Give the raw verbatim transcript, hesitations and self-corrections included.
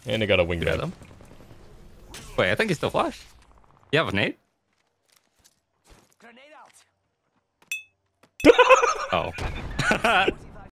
And I got a Good at wingman. them. Wait, I think he's still flash. You have a nade? Grenade out. Oh.